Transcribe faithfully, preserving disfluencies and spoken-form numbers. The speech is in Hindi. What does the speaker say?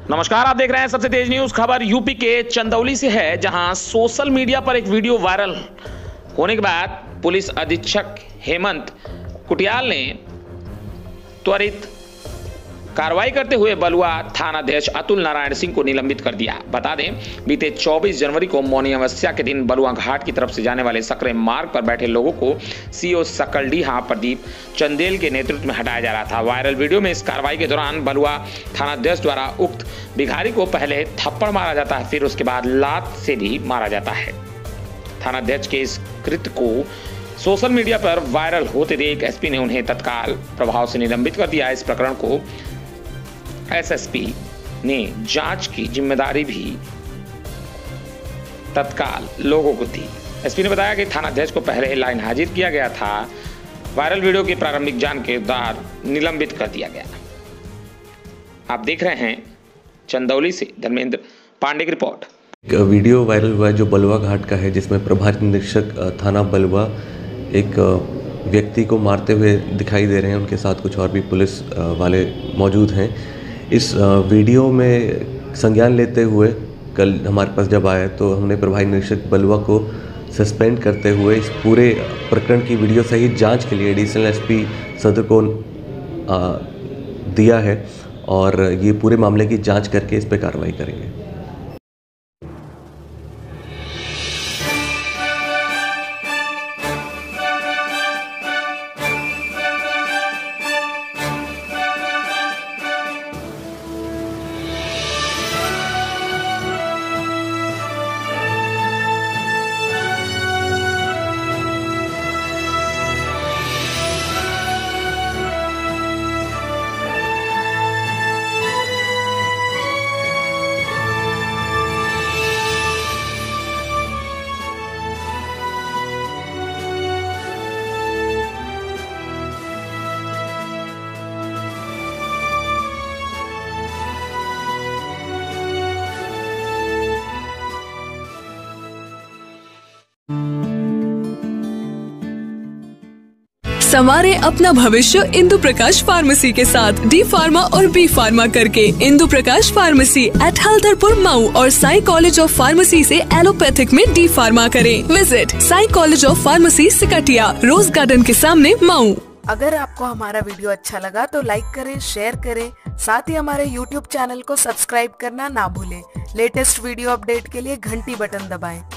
नमस्कार, आप देख रहे हैं सबसे तेज न्यूज। खबर यूपी के चंदौली से है, जहां सोशल मीडिया पर एक वीडियो वायरल होने के बाद पुलिस अधीक्षक हेमंत कुटियाल ने त्वरित कार्रवाई करते हुए बलुआ थानाध्यक्ष अतुल नारायण सिंह को निलंबित कर दिया। बता दें, बीते चौबीस जनवरी को मौनी अमावस्या के दिन बलुआ घाट की तरफ से जाने वाले सकरे मार्ग पर बैठे लोगों को सीओ सकलडीहा प्रदीप चंदेल के नेतृत्व में हटाया जा रहा था। वायरल वीडियो में इस कार्रवाई के दौरान बलुआ थानाध्यक्ष द्वारा उक्त भिखारी को पहले थप्पड़ मारा जाता है, फिर उसके बाद लात से भी मारा जाता है। थानाध्यक्ष के इस कृत्य को सोशल मीडिया पर वायरल होते देख एसपी ने उन्हें तत्काल प्रभाव से निलंबित कर दिया। इस प्रकरण को एसएसपी ने जांच की जिम्मेदारी भी तत्काल लोगों को दी। एसपी ने बताया कि थानाध्यक्ष को पहले लाइन हाजिर किया गया था। वायरल वीडियो की प्रारंभिक जांच के बाद निलंबित कर दिया गया। आप देख रहे हैं चंदौली से धर्मेंद्र पांडे की रिपोर्ट। एक वीडियो वायरल हुआ है जो बलुआ घाट का है, जिसमें प्रभारी निरीक्षक थाना बलुआ एक व्यक्ति को मारते हुए दिखाई दे रहे हैं। उनके साथ कुछ और भी पुलिस वाले मौजूद हैं। इस वीडियो में संज्ञान लेते हुए कल हमारे पास जब आया तो हमने प्रभारी निरीक्षक बलुआ को सस्पेंड करते हुए इस पूरे प्रकरण की वीडियो सहित जांच के लिए एडिशनल एसपी सदर को आ, दिया है और ये पूरे मामले की जांच करके इस पर कार्रवाई करेंगे। संवारे अपना भविष्य इंदु प्रकाश फार्मेसी के साथ। डी फार्मा और बी फार्मा करके इंदु प्रकाश फार्मेसी एट हल्दरपुर मऊ और साई कॉलेज ऑफ फार्मेसी से एलोपैथिक में डी फार्मा करें। Visit Sai college of pharmacy Siktia, rose garden के सामने मऊ। अगर आपको हमारा वीडियो अच्छा लगा तो लाइक करें, शेयर करें, साथ ही हमारे यूट्यूब चैनल को सब्सक्राइब करना ना भूलें। लेटेस्ट वीडियो अपडेट के लिए घंटी बटन दबाएं।